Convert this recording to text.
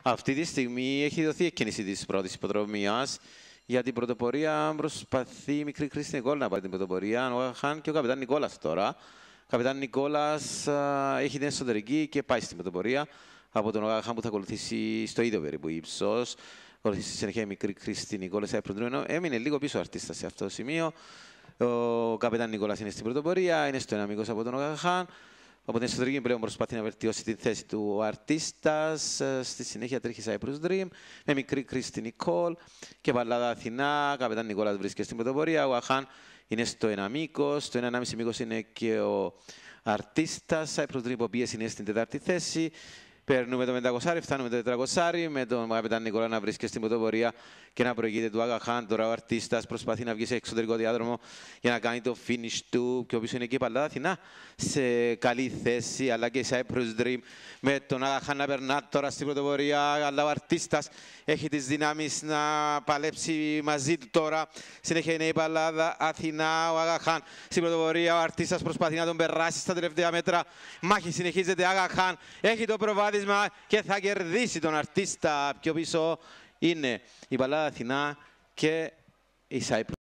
Αυτή τη στιγμή έχει δοθεί εκκίνηση της πρώτης υποδρομίας. Για την πρωτοπορία προσπαθεί η μικρή Κρίστη Νικόλ να πάρει την πρωτοπορία. Ο Αγαχάν και ο καπετάν Νικόλας τώρα. Ο καπετάν Νικόλας έχει την εσωτερική και πάει στην πρωτοπορία από τον Αγαχάν που θα ακολουθήσει στο ίδιο περίπου ύψος. Ακολουθήσει στη συνέχεια η μικρή Κρίστη Νικόλας. Έμεινε λίγο πίσω ο αρτίστας σε αυτό το σημείο. Ο καπετάν Νικόλας είναι στην πρωτοπορία, είναι στο 1 μήκος από τον Αγαχάν. Από την εσωτερική πλέον προσπαθεί να βελτιώσει την θέση του αρτίστας. Στη συνέχεια τρέχει Cyprus Dream με μικρή Κρίστη Νικόλ και Παλάδα Αθηνά. Καπετάν Νικόλας βρίσκεται στην πρωτοπορία. Ο Αχάν είναι στο 1 μήκος. Στο 1,5 μήκος είναι και ο αρτίστας. Cyprus Dream, ο οποίος είναι στην 4η θέση. Παίρνουμε το 500, φτάνουμε το 400 με τον καπετάν Νικόλα να βρίσκεται στην πρωτοπορία και να προηγείται του Αγαχάν. Τώρα ο αρτίστας προσπαθεί να βγει σε εξωτερικό διάδρομο για να κάνει το finish του. Πιο πίσω είναι και η Παλάδα Αθηνά σε καλή θέση, αλλά και η Cyprus Dream με τον Αγαχάν να περνά τώρα στην πρωτοπορία. Αλλά ο αρτίστας έχει τις δυνάμεις να παλέψει μαζί του τώρα. Συνέχεια είναι η Παλάδα Αθηνά, ο Αγαχάν στην πρωτοπορία. Ο αρτίστας προσπαθεί να τον περάσει στα τελευταία μέτρα. Μάχη συνεχίζεται. Αγαχάν έχει το προβάδισμα και θα κερδίσει τον αρτίστα. Πιο πίσω είναι η Παλάδα Αθηνά και η Cyprus.